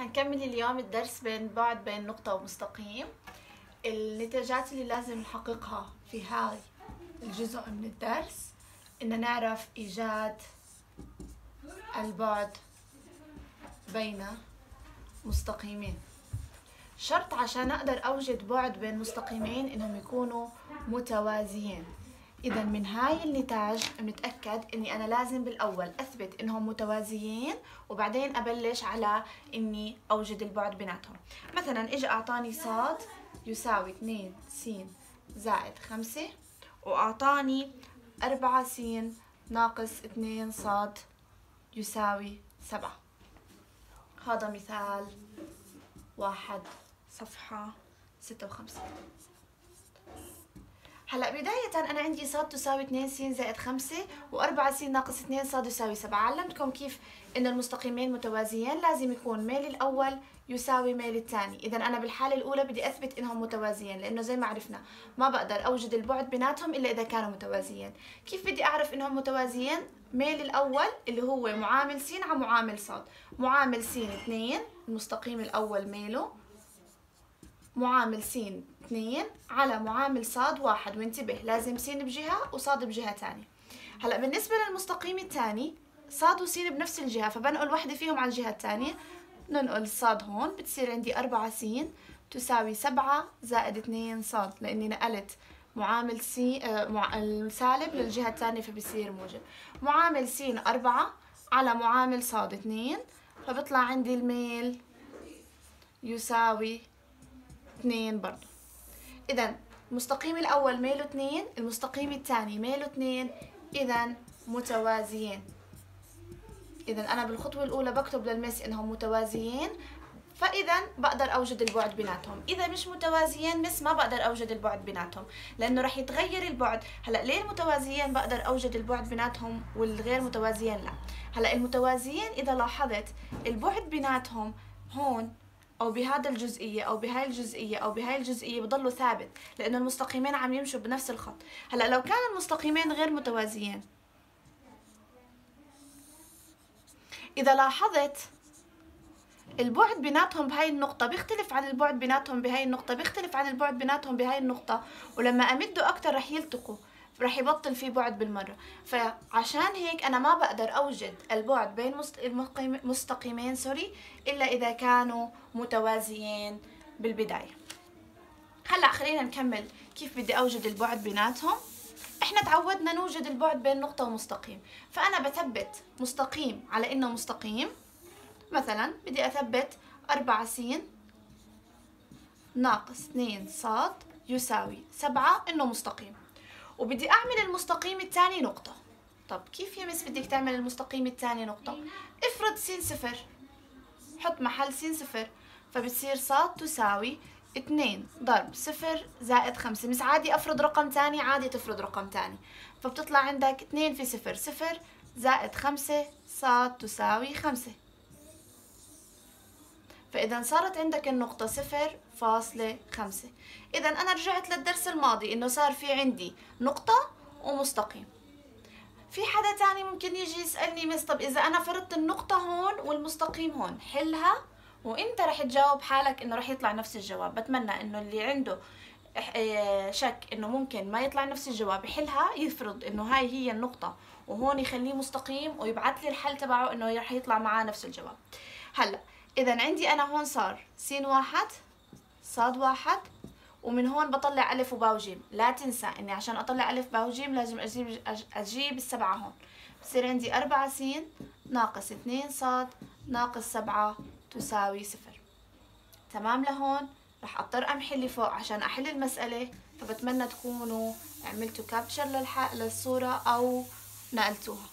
هنكمل اليوم الدرس بين بعد بين نقطة ومستقيم. النتاجات اللي لازم نحققها في هاي الجزء من الدرس إن نعرف إيجاد البعد بين مستقيمين. شرط عشان أقدر أوجد بعد بين مستقيمين إنهم يكونوا متوازيين. إذا من هاي النتاج بنتأكد إني أنا لازم بالأول أثبت إنهم متوازيين وبعدين أبلش على إني أوجد البعد بيناتهم. مثلا إجا أعطاني صاد يساوي 2 س زائد 5 وأعطاني 4 س ناقص 2 صاد يساوي 7. هذا مثال 1 صفحة 56. هلا بداية أنا عندي صاد تساوي 2 س زائد 5 و4 س ناقص 2 صاد يساوي 7. علمتكم كيف إن المستقيمين متوازيين لازم يكون ميل الأول يساوي ميل الثاني. إذا أنا بالحالة الأولى بدي أثبت إنهم متوازيين، لأنه زي ما عرفنا ما بقدر أوجد البعد بيناتهم إلا إذا كانوا متوازيين. كيف بدي أعرف إنهم متوازيين؟ ميل الأول اللي هو معامل س على معامل صاد. معامل س 2 المستقيم الأول ميله معامل س 2 على معامل صاد 1، وانتبه لازم س بجهة وصاد بجهة ثانية. هلا بالنسبة للمستقيم الثاني صاد وس بنفس الجهة، فبنقل واحدة فيهم على الجهة الثانية. ننقل صاد هون بتصير عندي 4 س تساوي 7 زائد 2 صاد، لأني نقلت معامل س السالب للجهة الثانية فبصير موجب. معامل س 4 على معامل صاد 2، فبطلع عندي الميل يساوي 2 برضو. إذا المستقيم الأول ميله 2، المستقيم الثاني ميله 2، إذا متوازيين. إذا أنا بالخطوة الأولى بكتب للمس إنهم متوازيين، فإذا بقدر أوجد البعد بيناتهم. إذا مش متوازيين مس ما بقدر أوجد البعد بيناتهم، لأنه رح يتغير البعد. هلا ليه المتوازيين بقدر أوجد البعد بيناتهم والغير متوازيين لا؟ هلا المتوازيين إذا لاحظت البعد بيناتهم هون أو بهذا الجزئية أو بهاي الجزئية أو بهاي الجزئية بضلوا ثابت، لأنه المستقيمين عم يمشوا بنفس الخط. هلا لو كان المستقيمين غير متوازيين، إذا لاحظت البعد بيناتهم بهاي النقطة بيختلف عن البعد بيناتهم بهاي النقطة، بيختلف عن البعد بيناتهم بهاي النقطة، ولما أمده أكتر رح يلتقوا، رح يبطل في بعد بالمرة. فعشان هيك أنا ما بقدر أوجد البعد بين مستقيمين إلا إذا كانوا متوازيين بالبداية. هلأ خلينا نكمل كيف بدي أوجد البعد بيناتهم. إحنا تعودنا نوجد البعد بين نقطة ومستقيم، فأنا بثبت مستقيم على إنه مستقيم. مثلا بدي أثبت 4 س ناقص 2 صاد يساوي 7 إنه مستقيم، وبدي أعمل المستقيم الثاني نقطة. طب كيف يا مس بدك تعمل المستقيم الثاني نقطة؟ افرض س صفر، حط محل س صفر، فبتصير صاد تساوي 2 ضرب صفر زائد 5. مس عادي أفرض رقم ثاني، عادي تفرض رقم ثاني، فبتطلع عندك 2 في صفر صفر زائد 5 صاد تساوي 5. فإذا صارت عندك النقطة 0.5. إذا أنا رجعت للدرس الماضي إنه صار في عندي نقطة ومستقيم. في حدا تاني ممكن يجي يسألني مس طب إذا أنا فرضت النقطة هون والمستقيم هون حلها، وإنت رح تجاوب حالك إنه رح يطلع نفس الجواب. بتمنى إنه اللي عنده شك إنه ممكن ما يطلع نفس الجواب يحلها، يفرض إنه هاي هي النقطة وهون يخليه مستقيم ويبعث لي الحل تبعه إنه رح يطلع معاه نفس الجواب. هلا إذا عندي أنا هون صار س 1 صاد 1، ومن هون بطلع ألف وباء وجيم. لا تنسى إني عشان أطلع ألف باء وجيم لازم أجيب السبعة هون. بصير عندي 4 س ناقص 2 صاد ناقص 7 تساوي 0. تمام لهون؟ رح أضطر أمحي اللي فوق عشان أحل المسألة، فبتمنى تكونوا عملتوا كابتشر للصورة أو نقلتوها.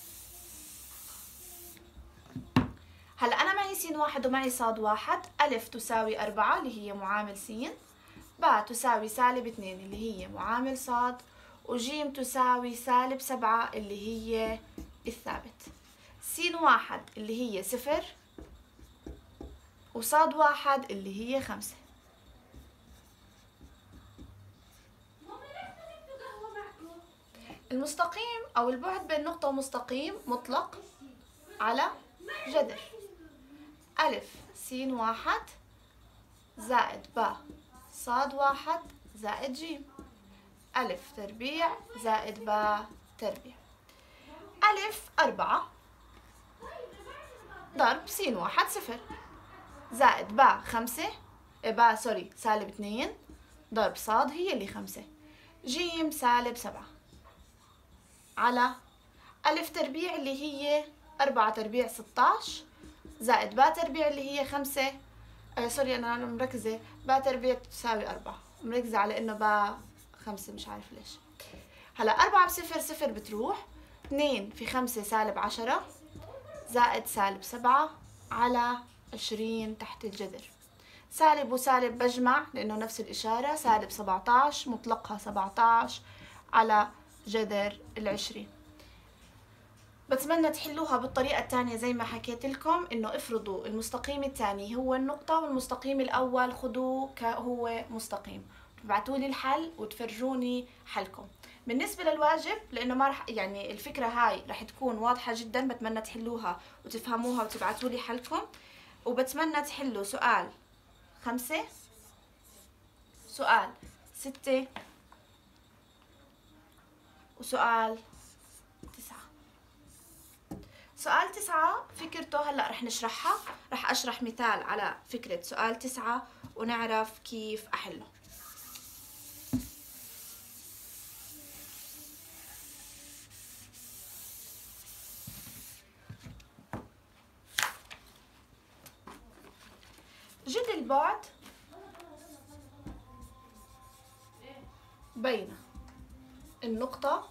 هلا أنا معي س 1 ومعي صاد 1. ألف تساوي 4 اللي هي معامل س، باء تساوي سالب 2 اللي هي معامل صاد، وجيم تساوي سالب 7 اللي هي الثابت. س 1 اللي هي 0 وصاد 1 اللي هي 5. المستقيم أو البعد بين نقطة ومستقيم مطلق على جذر. ألف س س واحد زائد ب صاد واحد زائد ج. ألف تربيع زائد ب تربيع. ألف 4 ضرب س واحد 0 زائد ب 5 سالب 2 ضرب صاد هي اللي 5 ج سالب 7 على ألف تربيع اللي هي 4 تربيع 16 زائد ب تربيع اللي هي 5 أنا مركزة ب تربيع تساوي 4 مركزة على إنه ب 5 مش عارف ليش. هلا 4 بصفر صفر بتروح 2 في 5 سالب 10 زائد سالب 7 على 20 تحت الجذر. سالب وسالب بجمع لأنه نفس الإشارة سالب 17 مطلقها 17 على جذر 20. بتمنى تحلوها بالطريقة الثانية زي ما حكيت لكم إنه افرضوا المستقيم الثاني هو النقطة والمستقيم الأول خذوه كهو مستقيم. تبعتوا لي الحل وتفرجوني حلكم. بالنسبة للواجب لأنه ما رح يعني الفكرة هاي رح تكون واضحة جدا بتمنى تحلوها وتفهموها وتبعتوا لي حلكم. وبتمنى تحلوا سؤال 5 سؤال 6 وسؤال 9. سؤال 9 فكرته هلأ رح نشرحها. رح أشرح مثال على فكرة سؤال 9 ونعرف كيف أحله. جد البعد بين النقطة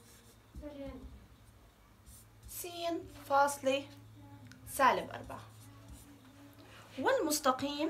س فاصلة سالب 4 والمستقيم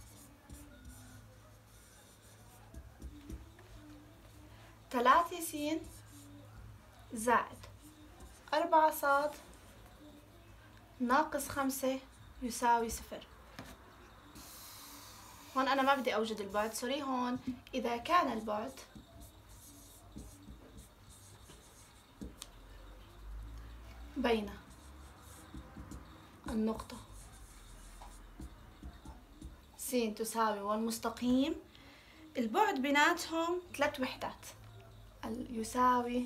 ثلاثة س زائد 4 صاد ناقص 5 يساوي 0. هون أنا ما بدي أوجد البعد سوري. هون إذا كان البعد بين النقطة س تساوي والمستقيم البعد بيناتهم 3 وحدات يساوي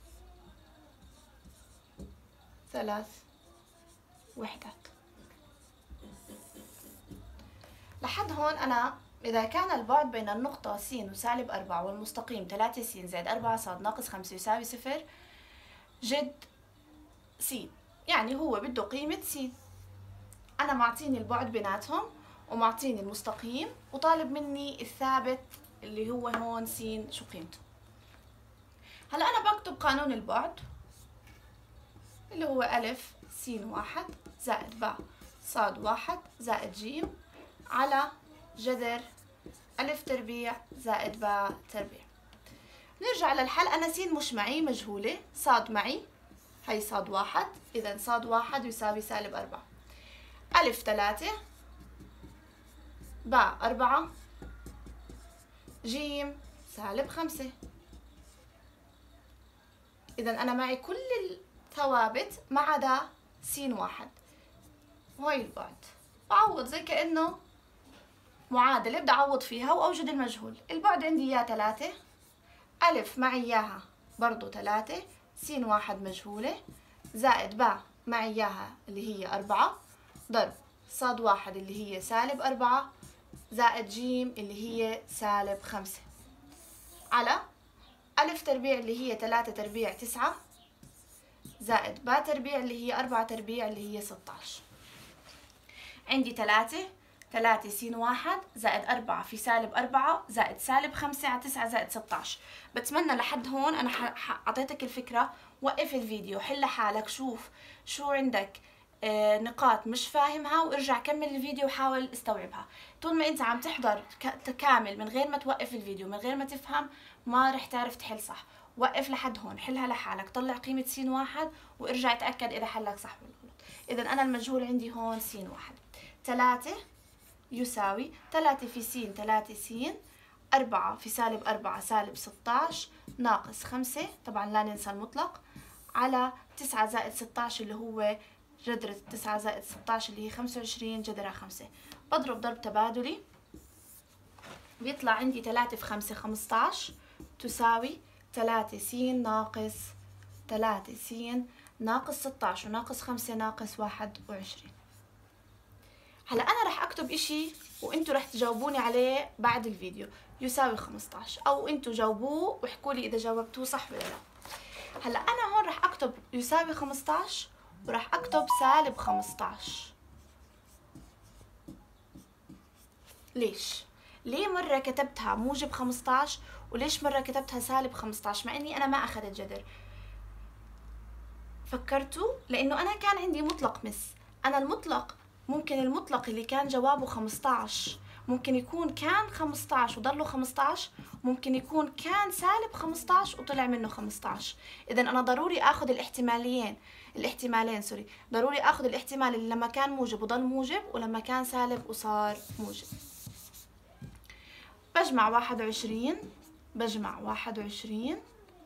3 وحدات. لحد هون أنا إذا كان البعد بين النقطة س وسالب 4 والمستقيم 3 س زائد 4 صاد ناقص 5 يساوي 0 جد س يعني هو بده قيمة س. أنا معطيني البعد بيناتهم ومعطيني المستقيم وطالب مني الثابت اللي هو هون س شو قيمته. هلا أنا بكتب قانون البعد اللي هو ألف س واحد زائد ب صاد واحد زائد ج على جذر ألف تربيع زائد ب تربيع. نرجع للحل. أنا س مش معي مجهولة صاد معي هي صاد واحد إذا صاد واحد يساوي سالب 4 ألف 3 ب 4 ج سالب 5. إذا أنا معي كل الثوابت ما عدا س واحد وهي البعد. بعوض زي كأنه معادلة بدي أعوض فيها وأوجد المجهول. البعد عندي إياه 3 ألف معي إياها برضو 3 س واحد مجهولة زائد ب معي إياها اللي هي 4 ضرب صاد واحد اللي هي سالب 4 زائد ج اللي هي سالب 5 على ألف تربيع اللي هي 3 تربيع 9 زائد ب تربيع اللي هي 4 تربيع اللي هي 16. عندي 3 س واحد زائد 4 في سالب 4 زائد سالب 5 على 9 زائد 16. بتمنى لحد هون أنا أعطيتك الفكرة. وقف الفيديو حل حالك شوف شو عندك نقاط مش فاهمها وارجع كمل الفيديو وحاول استوعبها. طول ما انت عم تحضر كامل من غير ما توقف الفيديو من غير ما تفهم ما رح تعرف تحل صح. وقف لحد هون حلها لحالك طلع قيمة س واحد وارجع اتأكد إذا حلك صح ولا غلط. إذا أنا المجهول عندي هون س واحد 3 يساوي 3 في س 3 س 4 في سالب 4 سالب 16 ناقص 5 طبعا لا ننسى المطلق على 9 زائد 16 اللي هو جذر 9 زائد 16 اللي هي 25 جذرها 5. بضرب ضرب تبادلي بيطلع عندي 3 في 5 15 تساوي 3 س ناقص 3 س ناقص 16 وناقص 5 ناقص 21. هلا انا رح اكتب اشي وانتوا رح تجاوبوني عليه بعد الفيديو. يساوي 15 او انتوا جاوبوه واحكوا لي اذا جاوبتوه صح ولا لا. هلا انا هون رح اكتب يساوي 15 وراح اكتب سالب 15. ليش؟ ليه مرة كتبتها موجب 15 وليش مرة كتبتها سالب 15 مع اني انا ما اخذت جذر؟ فكرتوا؟ لانه انا كان عندي مطلق انا المطلق ممكن المطلق اللي كان جوابه 15 ممكن يكون كان 15 وضله 15، ممكن يكون كان سالب 15 وطلع منه 15. اذا انا ضروري اخذ الاحتمالين سوري، ضروري اخذ الاحتمال اللي لما كان موجب وضل موجب ولما كان سالب وصار موجب. بجمع 21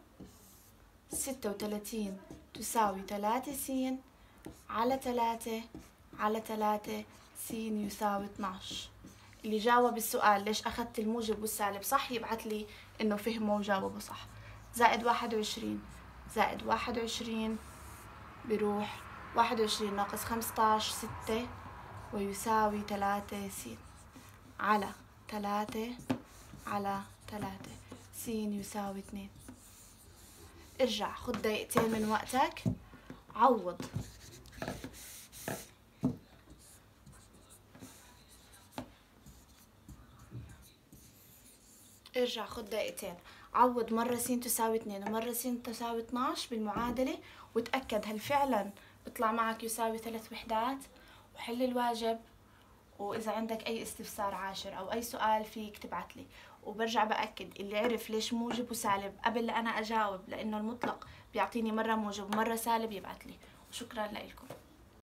36 تساوي 3 س على 3 على 3 س يساوي 12. اللي جاوب السؤال ليش أخذت الموجب والسالب صح يبعث لي إنه فهمه وجاوبه صح. زائد 21 زائد 21 بيروح 21 ناقص 15 6 ويساوي 3 س على 3 على 3 س يساوي 2. ارجع خد دقيقتين من وقتك عوض. ارجع خد دقيقتين عوض مرة س تساوي 2 ومرة س تساوي 12 بالمعادلة وتأكد هل فعلا بيطلع معك يساوي 3 وحدات، وحل الواجب. وإذا عندك أي استفسار عاشر أو أي سؤال فيك تبعتلي. وبرجع بأكد اللي عرف ليش موجب وسالب قبل لا أنا أجاوب، لأنه المطلق بيعطيني مرة موجب ومرة سالب، يبعتلي. وشكرا لكم.